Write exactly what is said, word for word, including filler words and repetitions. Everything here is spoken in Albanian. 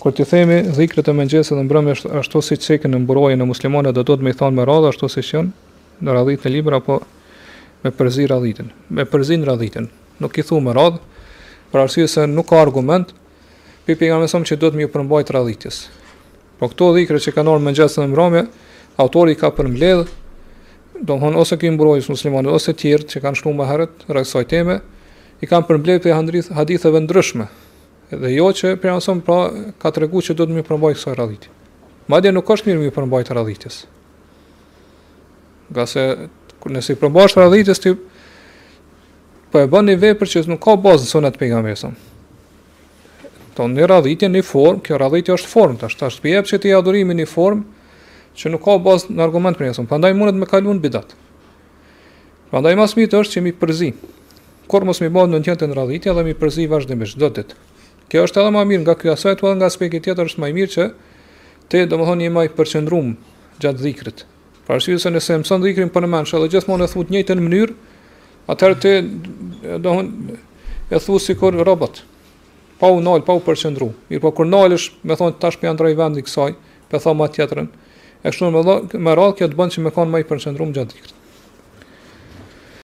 kur ti themi dhikret e mëngjesit dhe mbrëmjes ashtu siç cekën në mburojën e muslimanëve do të më thonë me radhë ashtu siç janë në radhit e libra apo me përzi radhitin, me përzin radhitin. Nuk i thu me radhë, për arsye se nuk ka argument për pejgamberin sa që do të më përmbajt radhitjes. Po këto dhikre që kanë ardhur mëngjes dhe mbrëmje, autori ka përmbledh, domthon ose ky mbrojës muslimanët ose të tjerë që kanë shkruar më herët rreth kësaj teme, i kanë përmbledh për haditheve ndryshme. Dhe jo që pejgamberi pra ka treguar që do të më përmbajt kësaj radhitje. Madje nuk është mirë më përmbajt radhitjes. Nga se nëse i përmbash radhitjes ti po e bën një vepër që nuk ka bazë në sunet pejgamberit. Ton në radhitje në formë, kjo radhitje është formë, tash tash të jep që ti adhurimin në formë që nuk ka bazë në argument për njësëm, prandaj mundet me kaluar në bidat. Prandaj më së miri është që mi përzi. Kur mos mi bën në një në radhitje dhe mi përzi vazhdimisht çdo ditë. Kjo është edhe më mirë nga ky aspekt, edhe nga aspekti tjetër është më i mirë që ti domethënë je më i përqendruar gjatë dhikrit. Për arsye se nëse mëson dhikrin për në mensh edhe gjithmonë e thut në njëjtën mënyrë, atëherë ti domethënë e thu sikur robot. Pa u nal, pa u përqendru. Mirë, po kur nalesh, me thonë tash pe ndroj vendi kësaj, pe tha më tjetrën. E kështu me me radhë kjo të bën që me kanë më i përqendruar gjatë dhikrit.